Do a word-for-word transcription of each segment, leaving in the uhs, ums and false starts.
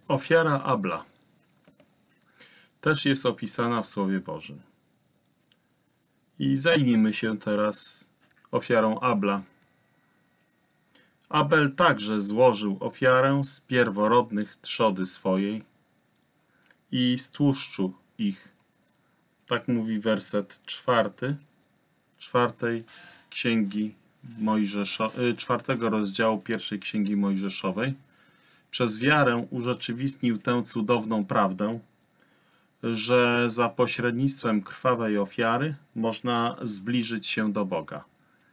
Ofiara Abla też jest opisana w Słowie Bożym. I zajmijmy się teraz ofiarą Abla. Abel także złożył ofiarę z pierworodnych trzody swojej i z tłuszczu ich. Tak mówi werset czwarty, czwartej księgi Mojżeszowej, czwartego rozdziału pierwszej księgi Mojżeszowej. Przez wiarę urzeczywistnił tę cudowną prawdę, że za pośrednictwem krwawej ofiary można zbliżyć się do Boga.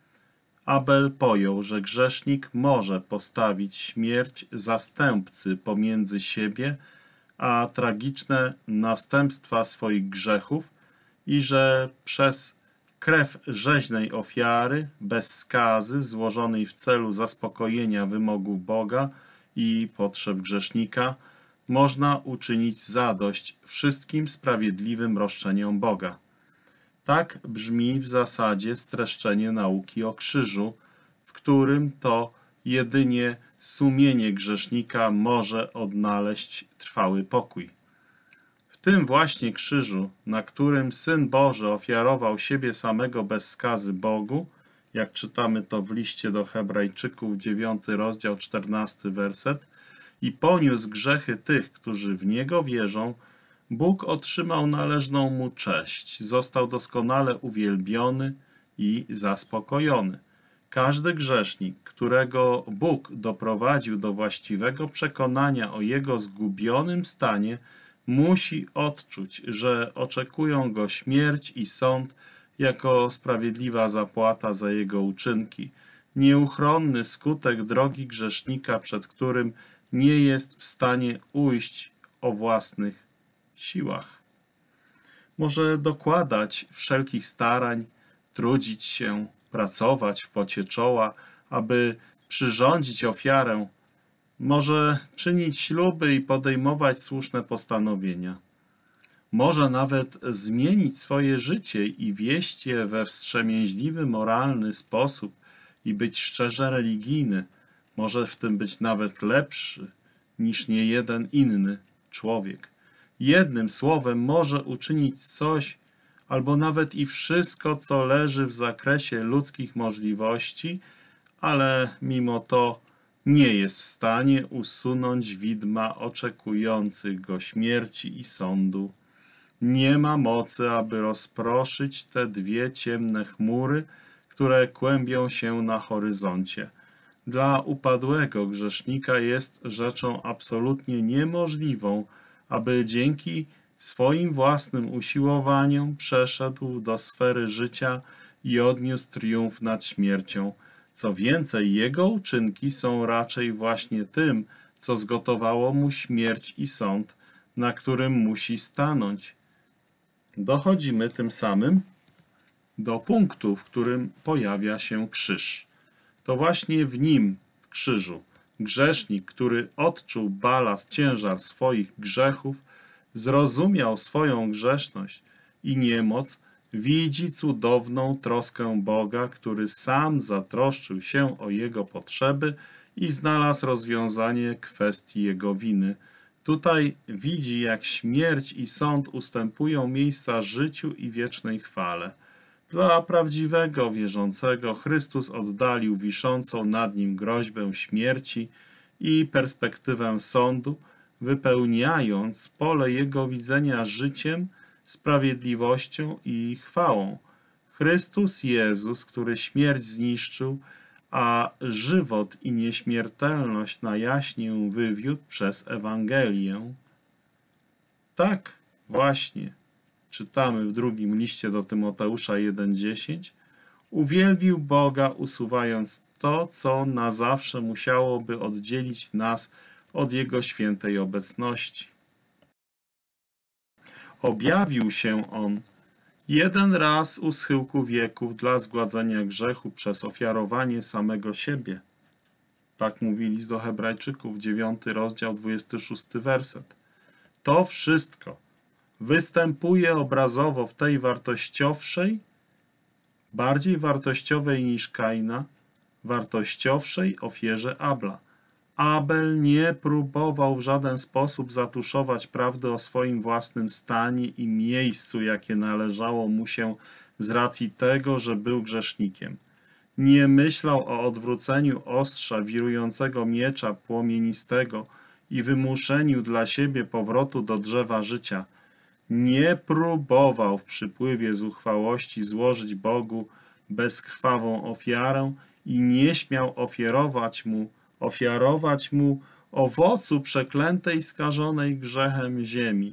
Abel pojął, że grzesznik może postawić śmierć zastępcy pomiędzy siebie a tragiczne następstwa swoich grzechów i że przez krew rzeźnej ofiary, bez skazy, złożonej w celu zaspokojenia wymogów Boga i potrzeb grzesznika, można uczynić zadość wszystkim sprawiedliwym roszczeniom Boga. Tak brzmi w zasadzie streszczenie nauki o krzyżu, w którym to jedynie sumienie grzesznika może odnaleźć trwały pokój. W tym właśnie krzyżu, na którym Syn Boży ofiarował siebie samego bez skazy Bogu, jak czytamy to w liście do Hebrajczyków, dziewiąty rozdział, czternasty werset, i poniósł grzechy tych, którzy w Niego wierzą, Bóg otrzymał należną Mu cześć, został doskonale uwielbiony i zaspokojony. Każdy grzesznik, którego Bóg doprowadził do właściwego przekonania o jego zgubionym stanie, musi odczuć, że oczekują go śmierć i sąd jako sprawiedliwa zapłata za jego uczynki, nieuchronny skutek drogi grzesznika, przed którym nie jest w stanie ujść o własnych siłach. Może dokładać wszelkich starań, trudzić się, pracować w pocie czoła, aby przyrządzić ofiarę, może czynić śluby i podejmować słuszne postanowienia. Może nawet zmienić swoje życie i wieść je we wstrzemięźliwy, moralny sposób i być szczerze religijny. Może w tym być nawet lepszy niż niejeden inny człowiek. Jednym słowem może uczynić coś, albo nawet i wszystko, co leży w zakresie ludzkich możliwości, ale mimo to nie jest w stanie usunąć widma oczekujących go śmierci i sądu. Nie ma mocy, aby rozproszyć te dwie ciemne chmury, które kłębią się na horyzoncie. Dla upadłego grzesznika jest rzeczą absolutnie niemożliwą, aby dzięki swoim własnym usiłowaniom przeszedł do sfery życia i odniósł triumf nad śmiercią. Co więcej, jego uczynki są raczej właśnie tym, co zgotowało mu śmierć i sąd, na którym musi stanąć. Dochodzimy tym samym do punktu, w którym pojawia się krzyż. To właśnie w nim, w krzyżu, grzesznik, który odczuł balast, ciężar swoich grzechów, zrozumiał swoją grzeszność i niemoc, widzi cudowną troskę Boga, który sam zatroszczył się o jego potrzeby i znalazł rozwiązanie kwestii jego winy. Tutaj widzi, jak śmierć i sąd ustępują miejsca życiu i wiecznej chwale. Dla prawdziwego wierzącego Chrystus oddalił wiszącą nad nim groźbę śmierci i perspektywę sądu, wypełniając pole jego widzenia życiem, sprawiedliwością i chwałą. Chrystus Jezus, który śmierć zniszczył, a żywot i nieśmiertelność na jaśnię wywiódł przez Ewangelię. Tak właśnie czytamy w drugim liście do Tymoteusza jeden dziesięć, uwielbił Boga, usuwając to, co na zawsze musiałoby oddzielić nas od Jego świętej obecności. Objawił się On jeden raz u schyłku wieków dla zgładzenia grzechu przez ofiarowanie samego siebie. Tak mówi list do Hebrajczyków, dziewiąty rozdział, dwudziesty szósty werset. To wszystko występuje obrazowo w tej wartościowszej, bardziej wartościowej niż Kaina, wartościowszej ofierze Abla. Abel nie próbował w żaden sposób zatuszować prawdy o swoim własnym stanie i miejscu, jakie należało mu się z racji tego, że był grzesznikiem. Nie myślał o odwróceniu ostrza wirującego miecza płomienistego i wymuszeniu dla siebie powrotu do drzewa życia. Nie próbował w przypływie zuchwałości złożyć Bogu bezkrwawą ofiarę i nie śmiał ofiarować mu, ofiarować mu owocu przeklętej, skażonej grzechem ziemi.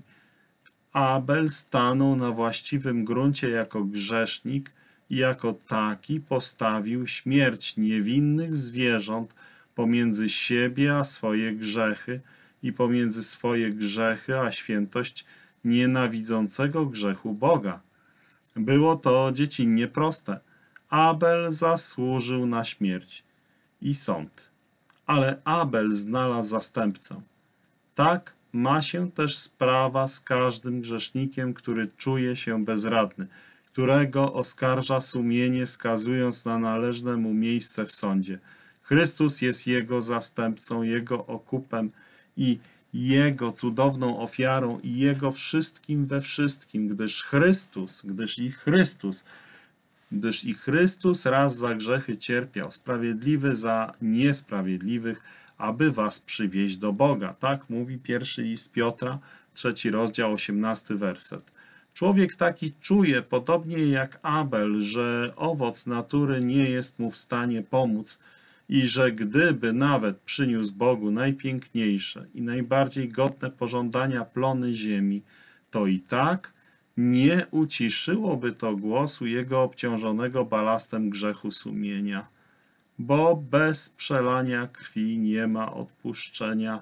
Abel stanął na właściwym gruncie jako grzesznik i jako taki postawił śmierć niewinnych zwierząt pomiędzy siebie a swoje grzechy i pomiędzy swoje grzechy a świętość nienawidzącego grzechu Boga. Było to dziecinnie proste. Abel zasłużył na śmierć i sąd, ale Abel znalazł zastępcę. Tak ma się też sprawa z każdym grzesznikiem, który czuje się bezradny, którego oskarża sumienie, wskazując na należne mu miejsce w sądzie. Chrystus jest jego zastępcą, jego okupem i jego cudowną ofiarą i jego wszystkim we wszystkim, gdyż Chrystus, gdyż i Chrystus, gdyż i Chrystus raz za grzechy cierpiał, sprawiedliwy za niesprawiedliwych, aby was przywieźć do Boga. Tak mówi pierwszy list Piotra, trzeci rozdział, osiemnasty werset. Człowiek taki czuje, podobnie jak Abel, że owoc natury nie jest mu w stanie pomóc i że gdyby nawet przyniósł Bogu najpiękniejsze i najbardziej godne pożądania plony ziemi, to i tak nie uciszyłoby to głosu jego obciążonego balastem grzechu sumienia, bo bez przelania krwi nie ma odpuszczenia.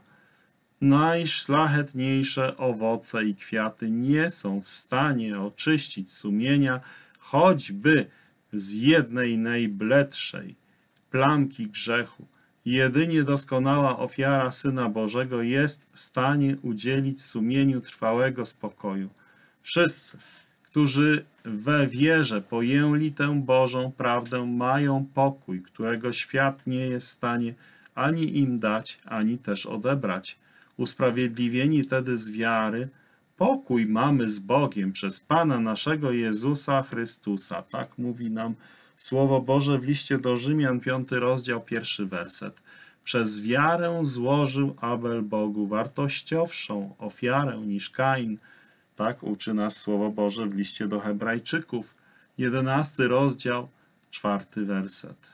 Najszlachetniejsze owoce i kwiaty nie są w stanie oczyścić sumienia, choćby z jednej najbledszej plamki grzechu. Jedynie doskonała ofiara Syna Bożego jest w stanie udzielić sumieniu trwałego spokoju. Wszyscy, którzy we wierze pojęli tę Bożą prawdę, mają pokój, którego świat nie jest w stanie ani im dać, ani też odebrać. Usprawiedliwieni tedy z wiary, pokój mamy z Bogiem przez Pana naszego Jezusa Chrystusa. Tak mówi nam Słowo Boże w liście do Rzymian, piąty rozdział, pierwszy werset. Przez wiarę złożył Abel Bogu wartościowszą ofiarę niż Kain. Tak uczy nas Słowo Boże w liście do Hebrajczyków, jedenasty rozdział, czwarty werset.